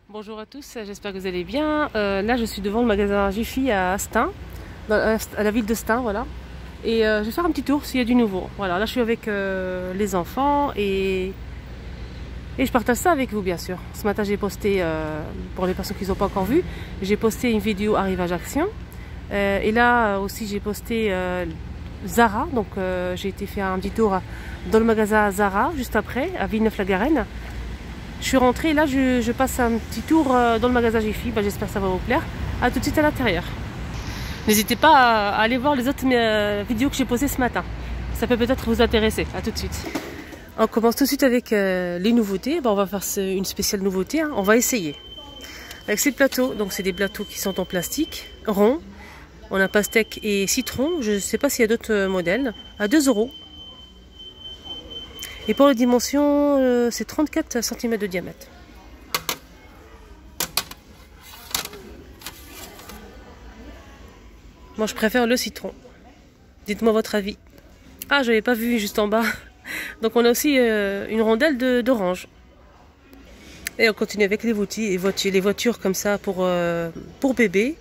Bonjour à tous, j'espère que vous allez bien. Là, je suis devant le magasin Jiffy à Stains, à la ville de Stains, voilà. Et je vais faire un petit tour s'il y a du nouveau. Voilà, là, je suis avec les enfants et je partage ça avec vous, bien sûr. Ce matin, j'ai posté, pour les personnes qui n'ont pas encore vu, j'ai posté une vidéo arrivage action. Et là aussi, j'ai posté Zara. Donc, j'ai été faire un petit tour dans le magasin Zara, juste après, à Villeneuve-la-Garenne. Je suis rentrée, là je passe un petit tour dans le magasin Jiffy, j'espère que ça va vous plaire. A tout de suite à l'intérieur. N'hésitez pas à aller voir les autres vidéos que j'ai postées ce matin. Ça peut peut-être vous intéresser. A tout de suite. On commence tout de suite avec les nouveautés. On va faire une spéciale nouveauté, hein. On va essayer. Avec ces plateaux, donc c'est des plateaux qui sont en plastique, ronds. On a pastèque et citron, je ne sais pas s'il y a d'autres modèles, à 2 €. Et pour les dimensions, c'est 34 cm de diamètre. Moi, je préfère le citron. Dites-moi votre avis. Ah, je n'avais pas vu juste en bas. Donc, on a aussi une rondelle d'orange. Et on continue avec les voitures comme ça pour bébé.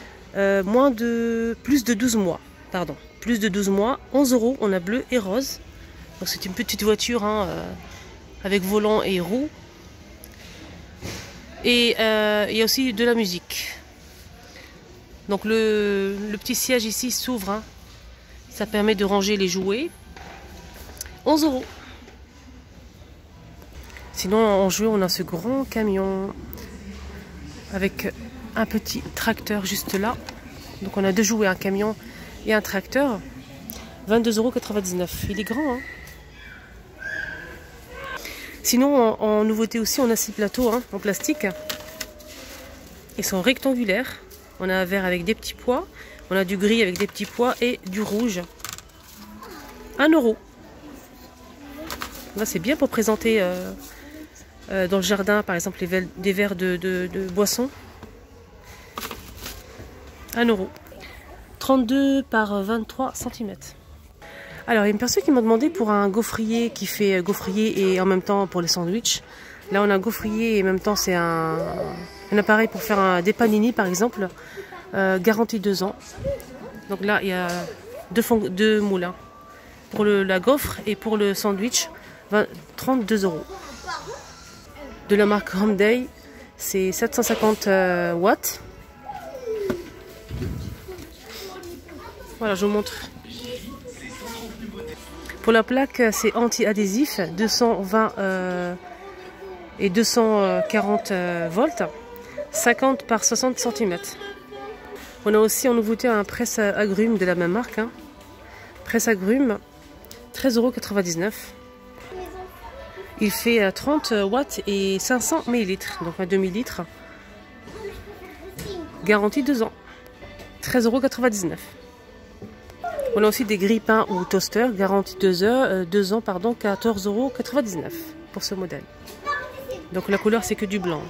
Plus de 12 mois. Pardon. Plus de 12 mois. 11 €. On a bleu et rose. Donc c'est une petite voiture hein, avec volant et roues. Et il y a aussi de la musique. Donc le petit siège ici s'ouvre. Hein. Ça permet de ranger les jouets. 11 €. Sinon en jeu on a ce grand camion avec un petit tracteur juste là. Donc on a deux jouets, un camion et un tracteur. 22,99 €. Il est grand hein. Sinon, en nouveauté aussi, on a ces plateaux hein, en plastique. Ils sont rectangulaires. On a un vert avec des petits pois. On a du gris avec des petits pois et du rouge. 1 €. Là, c'est bien pour présenter dans le jardin, par exemple, des verres de boisson. 1 €. 32 par 23 cm. Alors, il y a une personne qui m'a demandé pour un gaufrier qui fait gaufrier et en même temps pour les sandwichs. Là, on a un gaufrier et en même temps, c'est un appareil pour faire des panini, par exemple. Garantie 2 ans. Donc là, il y a deux moulins. Pour la gaufre et pour le sandwich, 32 €. De la marque Homday, c'est 750 watts. Voilà, je vous montre. Pour la plaque, c'est anti-adhésif, 220 et 240 volts, 50 par 60 cm. On a aussi en nouveauté un presse-agrumes de la même marque. Hein. Presse-agrumes, 13,99 €. Il fait 30 watts et 500 ml, donc un demi-litre. Garantie 2 ans, 13,99 €. On a aussi des grille-pains ou toasters, garantie 2 ans, 14,99 € pour ce modèle. Donc la couleur c'est que du blanc.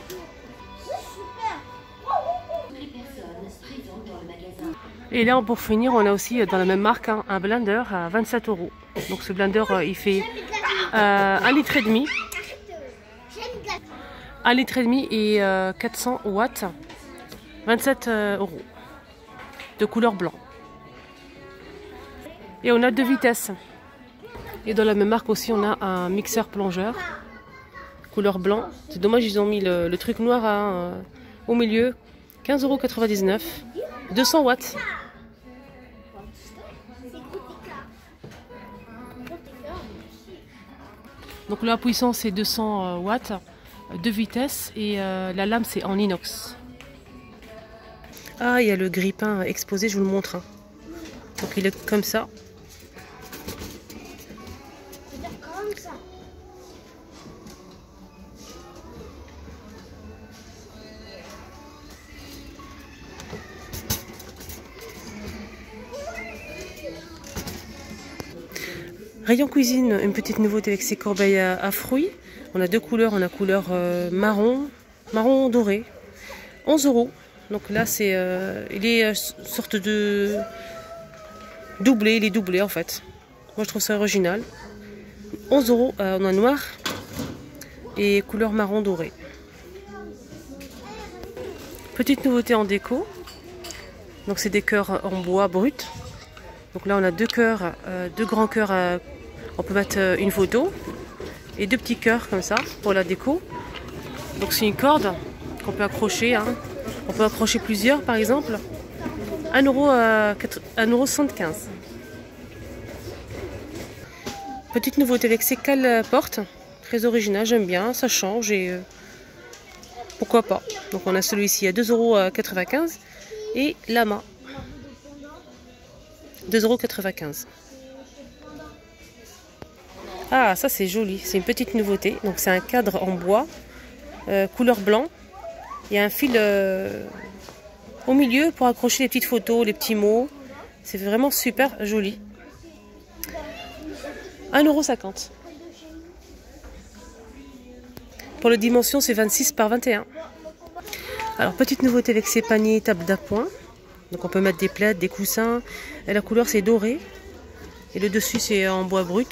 Et là pour finir, on a aussi dans la même marque hein, un blender à 27 €. Donc ce blender il fait 1,5 litre. 1,5 litre et 400 watts, 27 € de couleur blanc. Et on a 2 vitesses. Et dans la même marque aussi, on a un mixeur plongeur. Couleur blanc. C'est dommage, ils ont mis le truc noir au milieu. 15,99 €. 200 watts. Donc la puissance c'est 200 watts. 2 vitesses. Et la lame c'est en inox. Ah, il y a le grille-pain exposé, je vous le montre. Hein. Donc il est comme ça. Rayon cuisine, une petite nouveauté avec ces corbeilles à fruits. On a deux couleurs, on a couleur marron doré, 11 €. Donc là c'est, il est sorte de doublé, il est doublé en fait. Moi je trouve ça original. 11 €, on a noir et couleur marron doré. Petite nouveauté en déco. Donc c'est des cœurs en bois brut. Donc là on a deux cœurs, deux grands cœurs. On peut mettre une photo et deux petits cœurs comme ça pour la déco. Donc c'est une corde qu'on peut accrocher. Hein. On peut accrocher plusieurs par exemple. 1,75 €. Petite nouveauté avec ces cales portes. Très original, j'aime bien, ça change et pourquoi pas. Donc on a celui-ci à 2,95 € et Lama 2,95 €. Ah, ça c'est joli, c'est une petite nouveauté. Donc c'est un cadre en bois, couleur blanc. Il y a un fil au milieu pour accrocher les petites photos, les petits mots. C'est vraiment super joli. 1,50 €. Pour la dimension, c'est 26 par 21. Alors, petite nouveauté avec ces paniers table d'appoint. Donc, on peut mettre des plaids, des coussins. Et la couleur, c'est doré. Et le dessus, c'est en bois brut.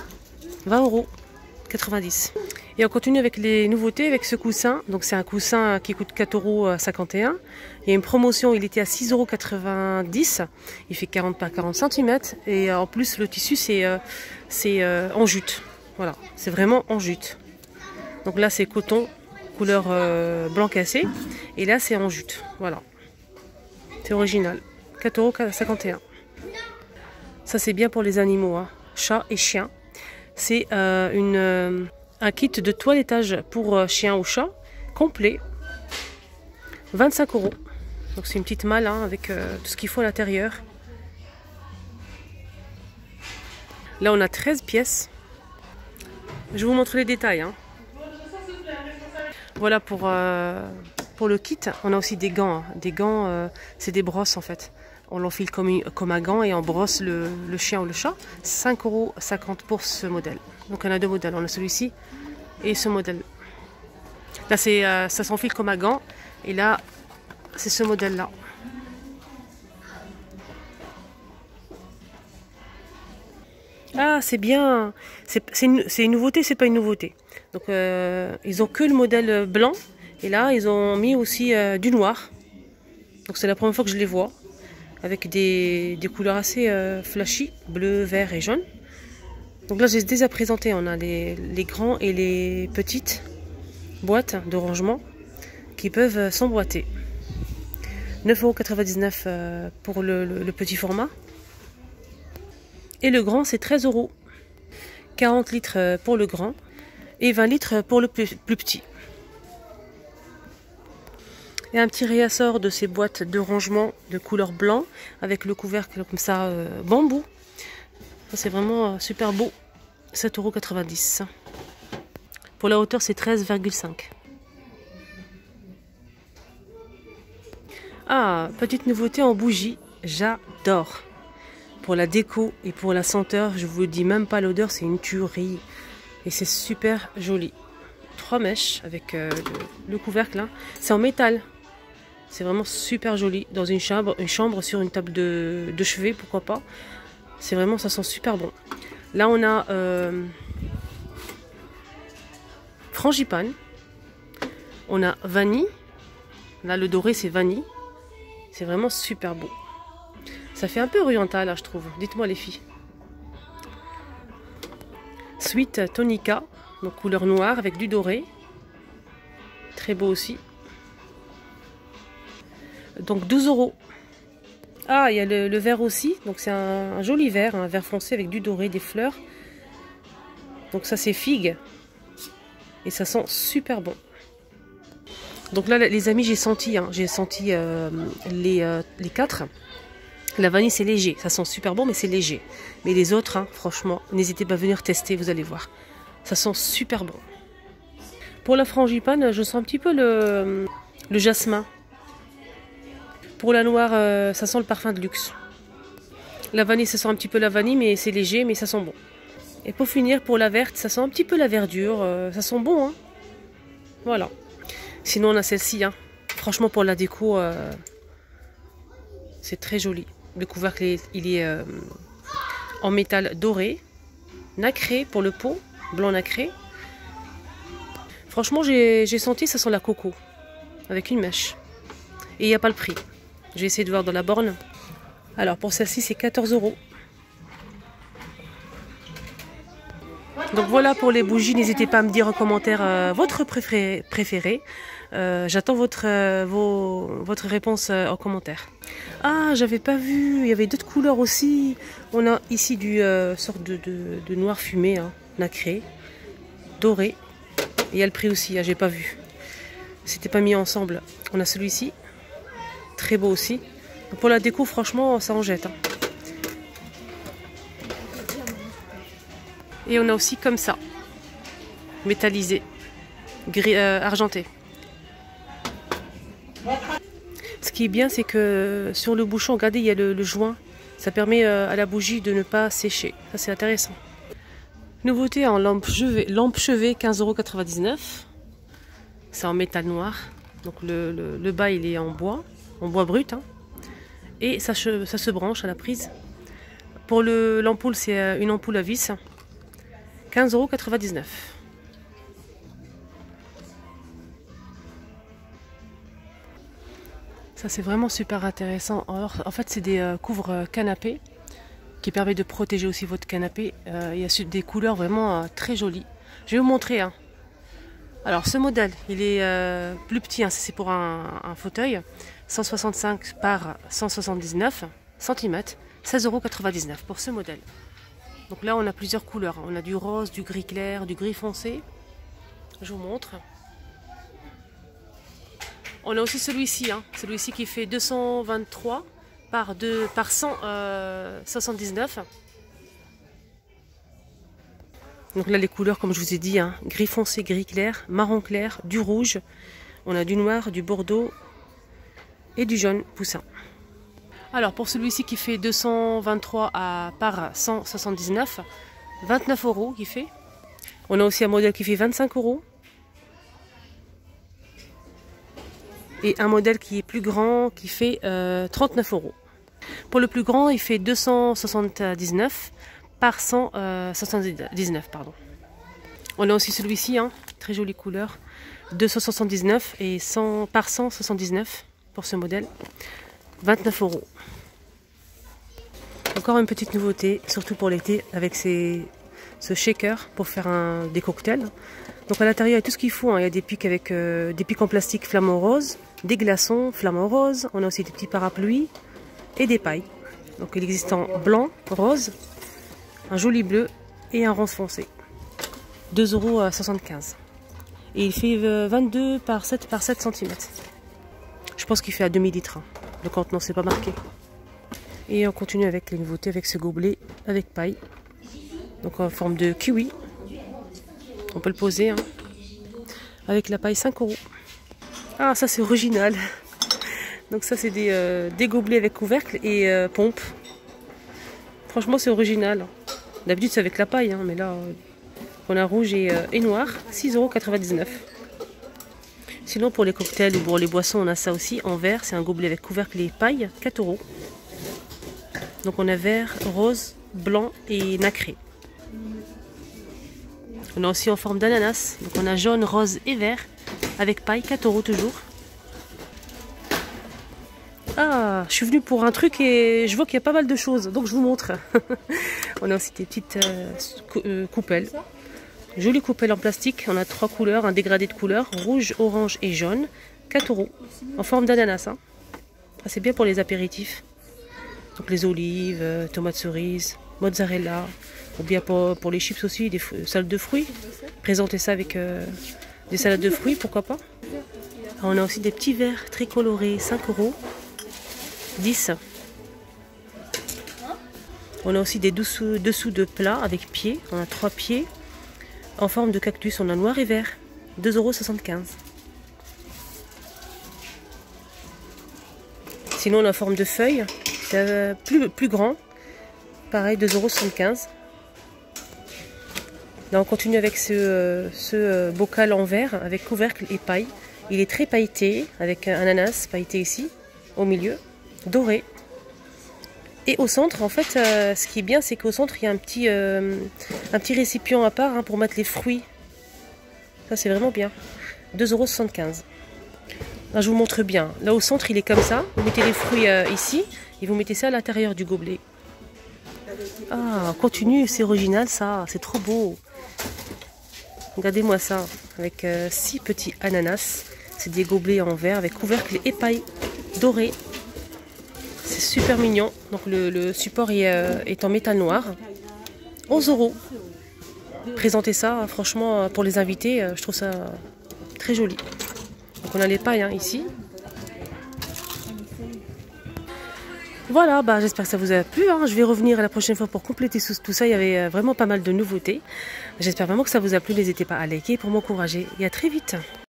20,90 €. Et on continue avec les nouveautés avec ce coussin. Donc, c'est un coussin qui coûte 4,51 €. Il y a une promotion, il était à 6,90 €. Il fait 40 par 40 cm. Et en plus, le tissu, c'est en jute. Voilà, c'est vraiment en jute. Donc là, c'est coton, couleur blanc cassé. Et là, c'est en jute. Voilà. C'est original. 4,51 €. Ça, c'est bien pour les animaux, hein. Chats et chiens. C'est un kit de toilettage pour chien ou chat, complet. 25 €. Donc c'est une petite malle hein, avec tout ce qu'il faut à l'intérieur. Là, on a 13 pièces. Je vous montre les détails. Hein. Voilà pour le kit. On a aussi des gants. Hein. Des gants, c'est des brosses en fait. On l'enfile comme un gant et on brosse le chien ou le chat. 5,50 € pour ce modèle. Donc on a deux modèles. On a celui-ci et ce modèle. Là, ça s'enfile comme un gant. Et là, c'est ce modèle-là. Ah, c'est bien. C'est une nouveauté, c'est pas une nouveauté. Donc, ils ont que le modèle blanc. Et là, ils ont mis aussi du noir. Donc, c'est la première fois que je les vois. Avec des couleurs assez flashy. Bleu, vert et jaune. Donc là, j'ai déjà présenté. On a les grands et les petites boîtes de rangement qui peuvent s'emboîter. 9,99 € pour le petit format. Et le grand, c'est 13 €. 40 litres pour le grand et 20 litres pour le plus petit. Et un petit réassort de ces boîtes de rangement de couleur blanc avec le couvercle comme ça bambou. C'est vraiment super beau. 7,90 €. Pour la hauteur, c'est 13,5 €. Ah, petite nouveauté en bougie. J'adore. Pour la déco et pour la senteur, je vous dis même pas l'odeur, c'est une tuerie. Et c'est super joli. 3 mèches avec le couvercle. Hein. C'est en métal. C'est vraiment super joli. Dans une chambre sur une table de chevet, pourquoi pas. C'est vraiment, ça sent super bon. Là, on a frangipane. On a vanille. Là, le doré, c'est vanille. C'est vraiment super beau. Ça fait un peu oriental, là, je trouve. Dites-moi, les filles. Sweet Tonica. Donc, couleur noire avec du doré. Très beau aussi. Donc, 12 €. Ah, il y a le vert aussi. Donc, c'est un joli vert. Un vert foncé avec du doré, des fleurs. Donc, ça, c'est figue. Et ça sent super bon. Donc là, les amis, j'ai senti les 4. La vanille, c'est léger. Ça sent super bon, mais c'est léger. Mais les autres, hein, franchement, n'hésitez pas à venir tester, vous allez voir. Ça sent super bon. Pour la frangipane, je sens un petit peu le jasmin. Pour la noire, ça sent le parfum de luxe. La vanille, ça sent un petit peu la vanille, mais c'est léger, mais ça sent bon. Et pour finir, pour la verte, ça sent un petit peu la verdure. Ça sent bon, hein. Voilà. Sinon, on a celle-ci. Hein. Franchement, pour la déco, c'est très joli. Le couvercle, il est en métal doré, nacré pour le pot, blanc nacré. Franchement, j'ai senti, ça sent la coco. avec une mèche. Et il n'y a pas le prix. J'ai essayé de voir dans la borne. Alors pour celle-ci, c'est 14 €. Donc voilà pour les bougies. N'hésitez pas à me dire en commentaire votre préféré. J'attends votre réponse en commentaire. Ah, j'avais pas vu, il y avait d'autres couleurs aussi. On a ici du sorte de noir fumé, hein, nacré, doré. Et il y a le prix aussi, hein, j'ai pas vu. C'était pas mis ensemble. On a celui-ci, très beau aussi. Pour la déco, franchement, ça en jette. Hein. Et on a aussi comme ça, métallisé, gris, argenté. Ce qui est bien, c'est que sur le bouchon, regardez, il y a le joint. Ça permet à la bougie de ne pas sécher. Ça, c'est intéressant. Nouveauté en lampe chevet 15,99 €. C'est en métal noir. Donc le bas, il est en bois brut. Hein. Et ça se branche à la prise. Pour l'ampoule, c'est une ampoule à vis. 15,99 €. Ça, c'est vraiment super intéressant. Alors, en fait, c'est des couvre-canapés qui permettent de protéger aussi votre canapé. Il y a des couleurs vraiment très jolies. Je vais vous montrer. Hein. Alors, ce modèle, il est plus petit. Hein, c'est pour un fauteuil. 165 par 179 cm. 16,99 € pour ce modèle. Donc là, on a plusieurs couleurs. On a du rose, du gris clair, du gris foncé. Je vous montre. On a aussi celui-ci, hein, celui-ci qui fait 223 par 179. Donc là, les couleurs, comme je vous ai dit, hein, gris foncé, gris clair, marron clair, du rouge. On a du noir, du bordeaux et du jaune poussin. Alors pour celui-ci qui fait 223 par 179, 29 € qui fait. On a aussi un modèle qui fait 25 €. Et un modèle qui est plus grand qui fait 39 €. Pour le plus grand, il fait 279 par 179. Pardon. On a aussi celui-ci, hein, très jolie couleur, 279 et 100 par 179 pour ce modèle, 29 €. Encore une petite nouveauté, surtout pour l'été, avec ce shaker pour faire des cocktails. Donc à l'intérieur, il y a tout ce qu'il faut. Hein. Il y a des pics avec des pics en plastique flamant rose, des glaçons flamant rose. On a aussi des petits parapluies et des pailles. Donc il existe en blanc, rose, un joli bleu et un rose foncé. 2,75 €. Et il fait 22 par 7 cm. Je pense qu'il fait à demi-litre. Hein. Le contenant, c'est pas marqué. Et on continue avec les nouveautés, avec ce gobelet avec paille. Donc en forme de kiwi. On peut le poser, hein. Avec la paille 5 €. Ah, ça c'est original. Donc ça c'est des gobelets avec couvercle et pompe. Franchement c'est original. D'habitude c'est avec la paille, hein, mais là on a rouge et noir. 6,99 €. Sinon pour les cocktails ou pour les boissons on a ça aussi en vert. C'est un gobelet avec couvercle et paille. 4 €. Donc on a vert, rose, blanc et nacré. On a aussi en forme d'ananas. Donc on a jaune, rose et vert. Avec paille, 4 € toujours. Ah, je suis venue pour un truc et je vois qu'il y a pas mal de choses. Donc je vous montre. On a aussi des petites coupelles. Jolie coupelle en plastique. On a 3 couleurs, un dégradé de couleurs. Rouge, orange et jaune. 4 €. En forme d'ananas. Hein. Ah, c'est bien pour les apéritifs. Donc les olives, tomates cerises, mozzarella. Ou bien pour les chips aussi, des salades de fruits. Présenter ça avec des salades de fruits, pourquoi pas. Alors, on a aussi des petits verres très colorés, 5 €. 10. On a aussi des dessous de plats avec pieds. On a 3 pieds. En forme de cactus, on a noir et vert. 2,75 €. Sinon, on a en forme de feuille. C'est plus grand. Pareil, 2,75 €. Là, on continue avec ce bocal en verre avec couvercle et paille. Il est très pailleté, avec un ananas pailleté ici, au milieu, doré. Et au centre, en fait, ce qui est bien, c'est qu'au centre, il y a un petit récipient à part, hein, pour mettre les fruits. Ça, c'est vraiment bien. 2,75 €. Là, je vous montre bien. Là, au centre, il est comme ça. Vous mettez les fruits ici et vous mettez ça à l'intérieur du gobelet. Ah, continue, c'est original ça. C'est trop beau. Regardez-moi ça. Avec 6 petits ananas. C'est des gobelets en verre avec couvercle épaille doré. C'est super mignon. Donc le support est en métal noir. 11 €. Présenter ça, franchement, pour les invités, je trouve ça très joli. Donc on a les pailles ici. Voilà, bah, j'espère que ça vous a plu. Je vais revenir la prochaine fois pour compléter tout ça. Il y avait vraiment pas mal de nouveautés. J'espère vraiment que ça vous a plu. N'hésitez pas à liker pour m'encourager. Et à très vite.